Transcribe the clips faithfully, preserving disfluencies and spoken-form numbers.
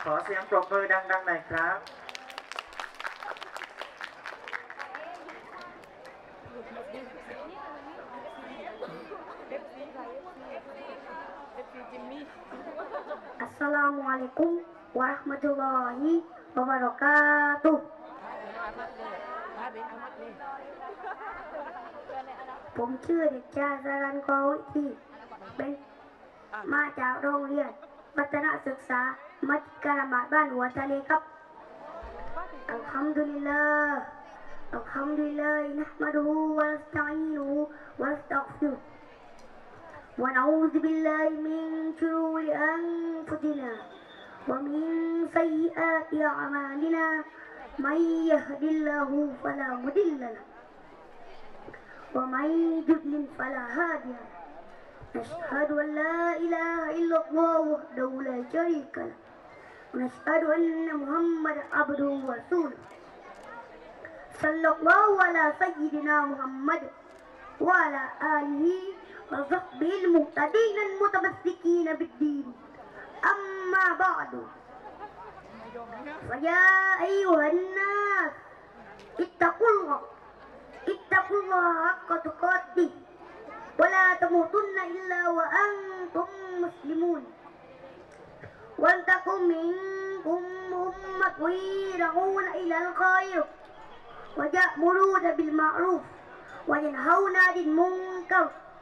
อเสียงปรบมือดังๆหน่อยครับอัสสลามุอะลัยกุมวะเราะห์มะตุลลอฮิวะบะเราะกาตุฮ์ผมชื่อเด็กชายสรัญกอวิธีเป็นมาจากโรงเรียนวัฒนศึกษามัธยมบ้านหัวทะเลครับอัลฮัมดุลิลลาห์อัลฮัมดุลิลลาห์นะห์มะดุฮูวะนัสตะอีนุฮูวะนัสตัฆฟิรุฮ์วะนะอูซุบิลลาฮิมินชุรูริอันฟุซินาวะมินซัยยิอาติอะมาลินามันยะฮดิลลาฮูฟะลามุดิลละละวะมันยุฎลิลฟะลาฮาดิยะنشهد أن لا إله إلا الله وحده لا شريك له ونشهد أن محمدا عبده ورسوله صلى الله على سيدنا محمد وعلى آله وصحبه المهتدين المتمسكين بالدين أما بعد فيا أيها الناس اتقوا الله اتقوا الله حق تقاته ولا تموتن إلا وأنتم مسلمون ولتكن منكم أمة يدعون إلى الخير ويأمرون بالمعروف وينهون عن المنكر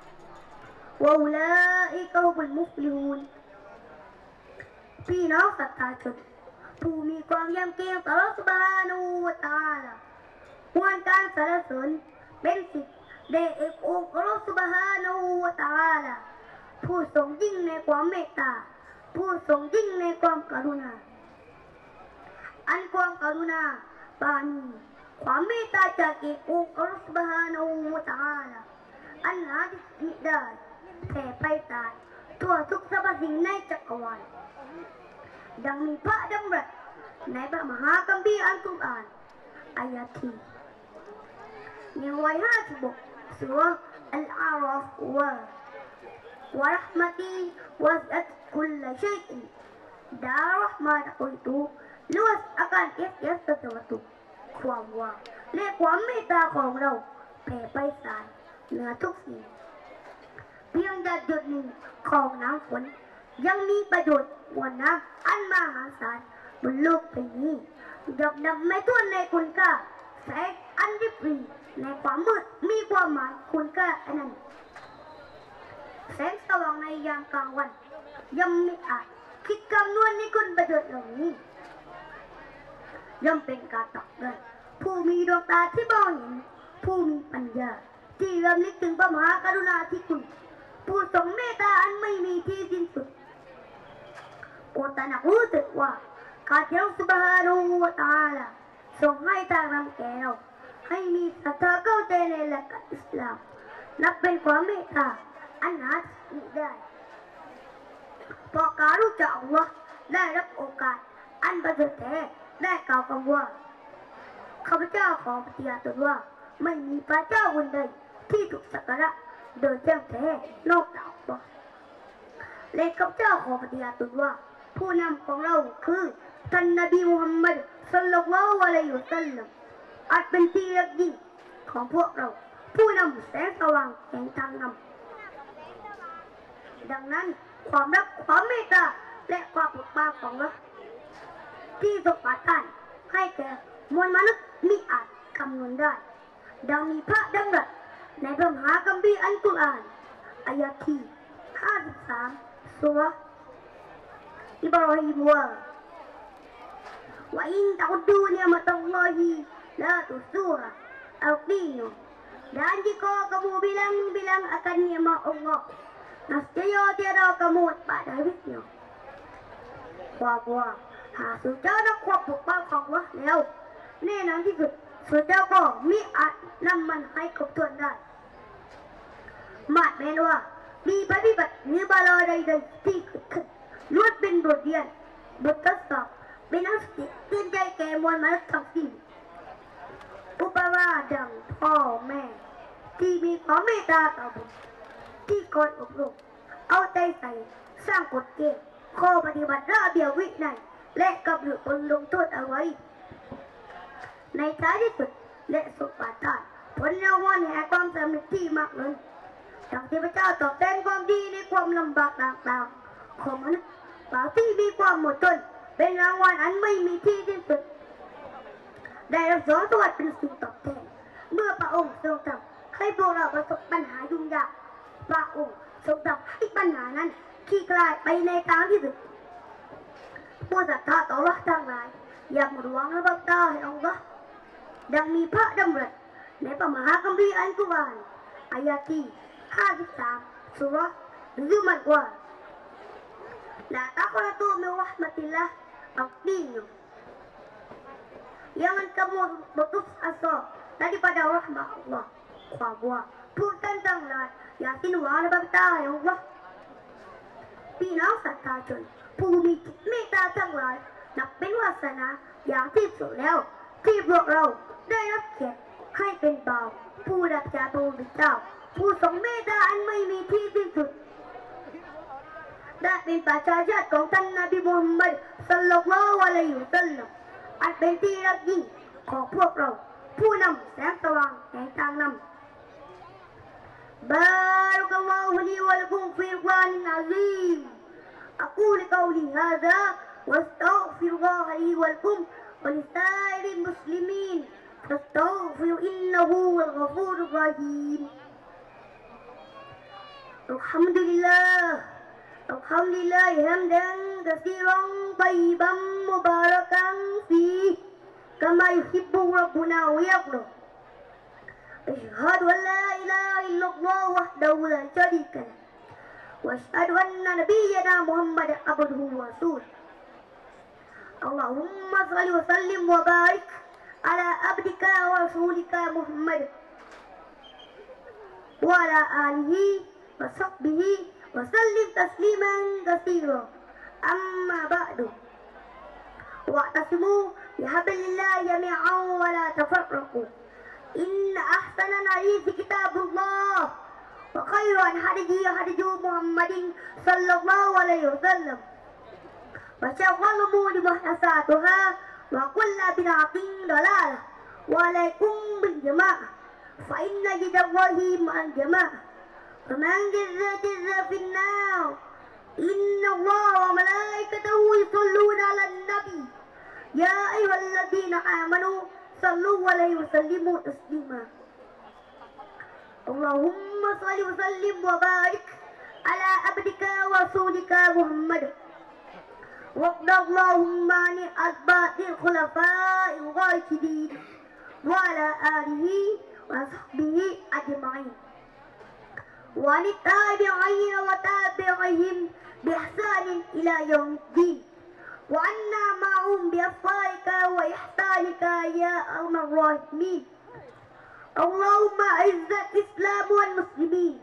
وأولئك هم المفلحون พี่น้องศรัทธาชนผู้มีความยำเกรงต่ออัลเลาะห์ซุบฮานะฮูวะตะอาลาควรการสรรเสริญเป็นสิทธิแด่เอกองค์อัลเลาะห์ซุบฮานะฮูวะตะอาลาผู้ทรงยิ่งในความเมตตาผู้ทรงยิ่งในความกรุณาอันความกรุณาปราณีความเมตตาจากเอกองค์อัลเลาะห์ซุบฮานะฮูวะตะอาลาอันหาที่มิได้แผ่ไปตายทั่วทุกสรรพสิ่งในจักรวาลดังมีพระดำรัสในพระมหาคัมภีร์อัลกุรอานอายะห์ที่หนึ่งร้อยห้าสิบหกสุเราะห์อัลอาราฟว่าวะเราะห์มะตีวะซิอะตคุลชัยอินดาเราะห์มะของitu luas akan tiap-tiap sesuatu ความว่าและความเมตตาของเราแผ่ไปสายเหนือทุกสิ่งเพียงหยดหนึ่งของน้ำฝนยังมีประโยชน์กว่าน้ำอันมหาศาลบนโลกใบนี้หยดดำไม่ท้วนในคุณค่าแสงอันริบหรี่ในความมืดมีความหมายคุณค่าอันนั้นแสงสว่างในยามกลางวันย่อมไม่อาจคิดคำนวณในคุณประโยชน์เหล่านี้ย่อมเป็นการตอบได้ผู้มีดวงตาที่มองเห็นผู้มีปัญญาที่รำลึกถึงพระมหากรุณาธิคุณผู้ทรงเมตตาอันไม่มีที่สิ้นสุดโปรดตระหนักรู้เถิดว่าการที่อัลลอฮฺซุบฮานะฮูวะตะอาลาทรงให้ทางนำแก่เราให้มีศรัทธาเข้าใจในหลักการอิสลามนับเป็นความเมตตาอันหาที่สุดได้เพราะการรู้จักอัลลอฮฺได้รับโอกาสอันประเสริฐแท้ได้กล่าวคำว่าข้าพเจ้าขอปฏิญาณตนว่าไม่มีพระเจ้าคนใดที่ถูกสักการะโดยแจ้งแท้นอกจากอัลลอฮฺและข้าพเจ้าขอปฏิญาณตนว่าผู้นำของเราคือท่านนบีมุฮัมมัดศ็อลลัลลอฮุอะลัยฮิวะซัลลัมอาจเป็นที่รักยิ่งของพวกเราผู้นำแสงสว่างแห่งทางนำดังนั้นความรักความเมตตาและความปกป้องของเราที่ทรงประทานให้แก่มวลมนุษย์มิอาจคำนวณได้ดังมีพระดำรัสในพระมหาคัมภีร์อัลกุรอานอายะห์ที่ห้าสิบสามสุเราะห์อิบรอฮีมว่าว่าอินตะอุดดูนิอ์มะตัลลอฮิลาตุซูฮะอัลกีโน dan jika kamu bilang-bilang akan nikmat Allah nescaya tiada kamu pada habisnya ความว่าหากสุดเจ้านักความปกป้องของAllahแล้วแน่นอนที่สุดสุดเจ้าก็มิอาจนำมันให้ครบถ้วนได้มาดแม้ว่ามีปฏิบัติหรือบาลาใดๆที่เกิดขึ้นล้วนเป็นบทเรียนบททดสอบเป็นนักสติเตือนใจแก่มวลมนุษย์ทั้งสิ้นอุปมาดังพ่อแม่ที่มีความเมตตาต่อบุตรที่คอยอบรมเอาใจใส่สร้างกฎเกณฑ์ข้อปฏิบัติระเบียบวินัยและกับหรือบนลงโทษเอาไว้ในท้ายที่สุดและสุปาทานผลรางวัลแห่งความสำเร็จที่มากล้นจากที่พระเจ้าตอบแทนความดีในความลำบากต่างๆของมนุษย์บ่าวที่มีความอดทนเป็นรางวัลอันไม่มีที่สิ้นสุดได้รับสองสวัสดิ์เป็นสิ่งตอบแทนเมื่อพระองค์ทรงทำให้พวกเราประสบปัญหายุ่งยากพระองค์ทรงทำให้ปัญหานั้นคลี่คลายไปในทางที่สุดผู้ศรัทธาต่อAllahทั้งหลายอย่าหมดหวังและบังตาให้Allahดังมีพระดำรัสในพระมหาคัมภีร์อัลกุรอานอายะที่ห้าสิบสามสุเราะห์ซุมัรว่าลาตะกรตูมินเราะห์มะติลลาฮ์Artinya, jangan kamu putus asa daripada rahmat Allah. Bahwa pun tentanglah Yasin wa al-Baqarah ya Allah. พี่น้องศรัทธาชนผู้มีจิตเมตตาทั้งหลายนับเป็นวาสนาอย่างที่สุดแล้วที่พวกเราได้รับเกียรติให้เป็นบ่าวผู้รับใช้พระผู้เป็นเจ้าผู้ทรงเมตตาอันไม่มีที่สิ้นสุดได้เป็นประชาชาติของท่านนบีมุฮัมมัดศ็อลลัลลอฮุอะลัยฮิวะซัลลัมอันเป็นที่รักยิ่งของพวกเราผู้นำแสงสว่างแห่งทางนำบารักัลลอฮุลีวะลักุมฟิลกุรอานอะซีมอะกูลกอลีฮาซาวัสตัฆฟิรุลลอฮะลีวะลักุมวะลิซาอิริลมุสลิมีนฟัสตัฆฟิรุอินนะฮูวัลฆอฟูรุรเราะฮีมอัลฮัมดุลิลลาห์الحمد لله حمدا كثيرا طيبا مباركا فيه كما يحب ربنا ويرضى أشهد أن لا إله إلا الله وحده لا شريك له وأشهد أن نبينا محمدا عبده ورسوله اللهم صل وسلم وبارك على عبدك ورسولك محمد وعلى آله وصحبه وسلم تسليما كثيرا أما بعد واعتصموا بحبل الله جميعا ولا تفرقوا إن أحسن الحديث كتاب الله وخير الهدي هدي محمد صلى الله عليه وسلم وشر الأمور محدثاتها وكل بدعة ضلالة وعليكم بالجماعة فإن جد الله مع الجماعة فمن جز جز في النار إن الله وملائكته يصلون على النبي يا أيها الذين آمنوا صلوا عليه وسلموا تسليما اللهم صل وسلم وبارك على عبدك ورسولك محمد وارض اللهم عن أتباع الخلفاء الراشدين وعلى آله وصحبه أجمعين وعن التابعين وتابعهم بإحسان إلى يوم الدين وعنا معهم بأفضالك وإحسانك يا أرحم الراحمين اللهم أعز الإسلام والمسلمين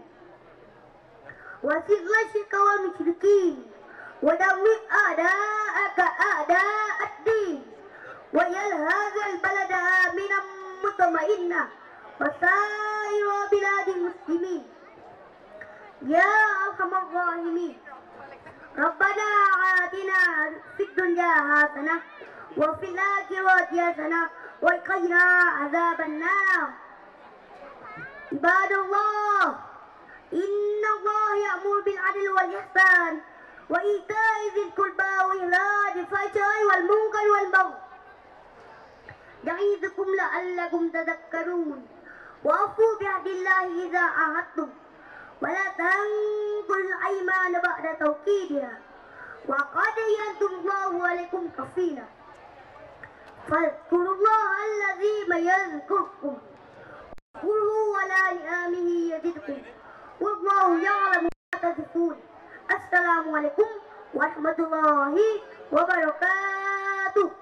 وأذل الشرك والمشركين ودمر أعداءك أعداء الدين واجعل هذا البلد آمنا مطمئنا وسائر بلاد المسلمين يا أرحم الراحمين ربنا آتنا في الدنيا حسنة وفي الآخرة حسنة وقنا عذاب النار عباد الله إن الله يأمر بالعدل والإحسان وإيتاء ذي القربى وإنهاء عن الفحشاء والمنكر والبغي يعظكم لعلكم تذكرون وأوفوا بعهد الله إذا عاهدتم ولا تنقضوا الأيمان بعد توكيدها وقد ينعم الله عليكم كفيلا فاذكروا الله الذي يذكركم واذكروه على نعمه يزدكم والله يعلم ما تصفون السلام عليكم ورحمة الله وبركاته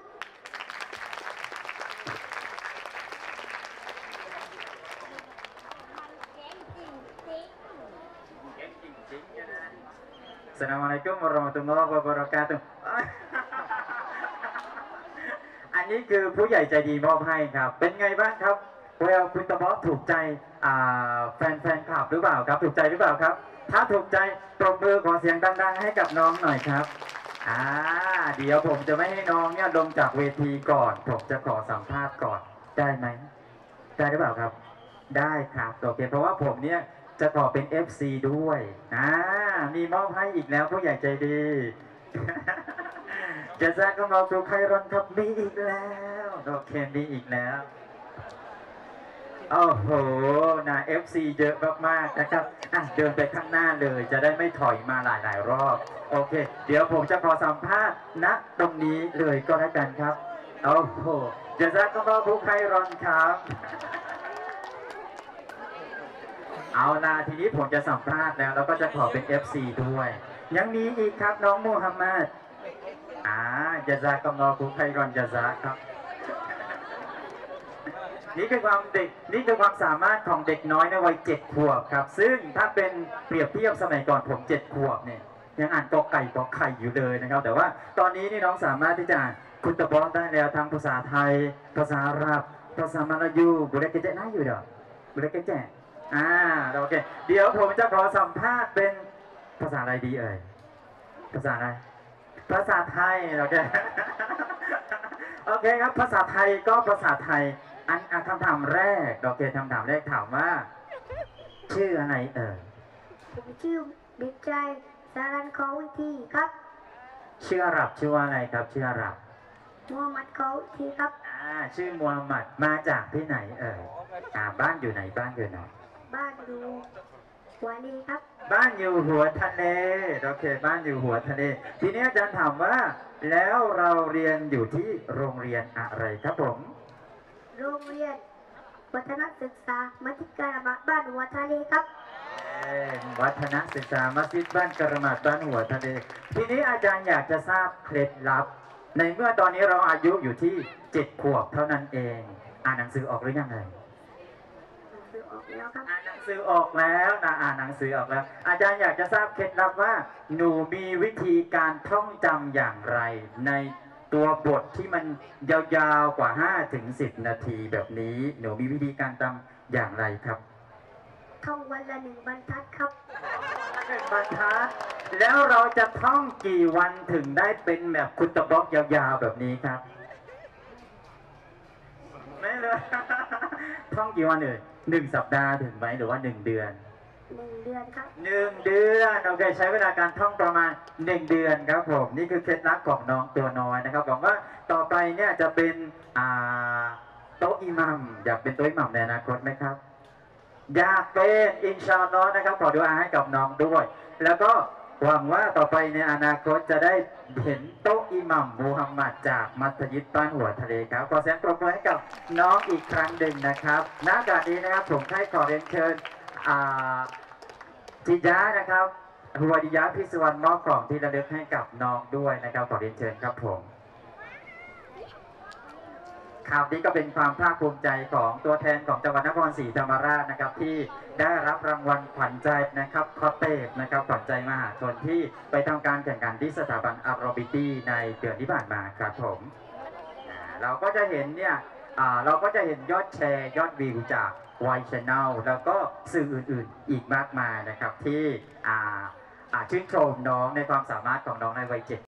Assalamualaikum warahmatullahi wabarakatuh อันนี้คือผู้ใหญ่ใจดีมอบให้ครับเป็นไงบ้างครับเวลคุณตะบอสถูกใจแฟนแฟนคลับหรือเปล่าครับถูกใจหรือเปล่าครับถ้าถูกใจปรบมือขอเสียงดังๆให้กับน้องหน่อยครับอ่าเดี๋ยวผมจะไม่ให้น้องเนี่ยลงจากเวทีก่อน ผมจะขอสัมภาษณ์ก่อนได้ไหมได้หรือเปล่าครับ ได้ครับโอเคเพราะว่าผมเนี่ยจะขอเป็น เอฟ ซี ด้วยอ่ามีมอบให้อีกแล้วผู้ใหญ่ใจดี จะแจ้งกับเราดูใครรอนครับมีอีกแล้วโอเคมีอีกแล้วโอ้โหนะ เอฟ ซี เยอะมากๆนะครับอ่ะเดินไปข้างหน้าเลยจะได้ไม่ถอยมาหลายๆรอบโอเค เดี๋ยวผมจะขอสัมภาษณ์ณตรงนี้เลยก็แล้วกันครับโอ้โหจะแจ้งกับเราดูใครรอนครับ เอาล่ะทีนี้ผมจะสัมภาษณ์แล้วแล้วก็จะขอเป็น เอฟ ซี ด้วย ยังมีอีกครับน้องมูฮัมหมัดอ่าจะซากำนอคุไครอนจะซาครับ นี่คือความเด็กนี่คือความสามารถของเด็กน้อยในวัยเจ็ดขวบครับ ซึ่งถ้าเป็นเปรียบเทียบสมัยก่อนผมเจ็ดขวบเนี่ยยังอ่านกอไก่กอไข่อยู่เลยนะครับ แต่ว่าตอนนี้นี่น้องสามารถที่จะอ่านคุณตะบอได้แล้วทั้งภาษาไทย ภาษาอาหรับ ภาษามลายูบุเรกเจน่าอยู่เด้อบุเรกเจอ่าโอเคเดี๋ยวผมจะขอสัมภาษณ์เป็นภาษาอะไรดีเอ่ยภาษาอะไรภาษาไทยโอเค โอเคครับภาษาไทยก็ภาษาไทยอันอันคำถามแรกโอเคคำถามแรกถามว่า ชื่ออะไรเอ่ยผมชื่อเด็กชายสารันเขาวิธีครับชื่ออาหรับชื่อว่าอะไรครับชื่ออาหรับมูฮัมหมัดเขาวิธีครับอ่าชื่อมูฮัมหมัดมาจากที่ไหนเอ่ยอ่าบ้านอยู่ไหนบ้านอยู่ไหนบ้านอยู่หัวลีครับบ้านอยู่หัวทะเลโอเคบ้านอยู่หัวทะเล ทีนี้อาจารย์ถามว่า แล้วเราเรียนอยู่ที่โรงเรียนอะไรครับผมโรงเรียนวัฒนศึกษามัธยการบ้านหัวทะเลครับเอ่อวัฒนศึกษามัสยิดบ้านกระหมัดบ้านหัวทะเล ทีนี้อาจารย์อยากจะทราบเคล็ดลับ ในเมื่อตอนนี้เราอายุอยู่ที่เจ็ดขวบเท่านั้นเอง อ่านหนังสือออกหรือยังไงซื้อออกแล้วครับอ่านหนังสือออกแล้วนะอ่านหนังสือออกแล้ว อาจารย์อยากจะทราบเคล็ดลับว่า หนูมีวิธีการท่องจำอย่างไร ในตัวบทที่มันยาวๆกว่าห้าถึงสิบนาทีแบบนี้ หนูมีวิธีการจำอย่างไรครับท่องวันละหนึ่งบรรทัดครับหนึ่งบรรทัดแล้วเราจะท่องกี่วันถึงได้เป็นแบบคุณตะบล็อกยาวๆแบบนี้ครับ ไม่เลย ท่องกี่วันเอ่ยหนึ่งสัปดาห์ถึงไหมหรือว่าหนึ่งเดือนหนึ่งเดือนครับหนึ่งเดือนโอเคใช้เวลาการท่องประมาณหนึ่งเดือนครับผมนี่คือเคล็ดลับของน้องตัวน้อยนะครับหวังว่าต่อไปเนี่ยจะเป็นอ่าโต๊ะอิหมัมอยากเป็นโต๊ะอิหมัมในอนาคตไหมครับ อยากเป็นอินชาอัลลอฮ์นะครับขอดุอาให้กับน้องด้วย แล้วก็หวังว่าต่อไปในอนาคตจะได้เห็นโต๊ะอิหมัมมูฮัมหมัดจากมัสยิดบ้านหัวทะเลครับขอเสียงปรบมือให้กับน้องอีกครั้งหนึ่งนะครับณโอกาสนี้นะครับผมให้ขอเรียนเชิญอ่าจิยะนะครับหัวดิยะพิศวรรณมอบของที่ระลึกให้กับน้องด้วยนะครับขอเรียนเชิญครับผมครับนี้ก็เป็นความภาคภูมิใจของตัวแทนของจังหวัดนครศรีธรรมราชนะครับที่ได้รับรางวัลขวัญใจนะครับคอเตปนะครับขวัญใจมหาชนที่ไปทำการแข่งขันที่สถาบันอาร์บิตี้ในเดือนที่ผ่านมาครับผมอ่าเราก็จะเห็นเนี่ยอ่าเราก็จะเห็นยอดแชร์ยอดวิวจากไวชแนลแล้วก็สื่ออื่นๆอีกมากมายนะครับที่อ่าอ่าชื่นชมน้องในความสามารถของน้องในวัยเจ็ด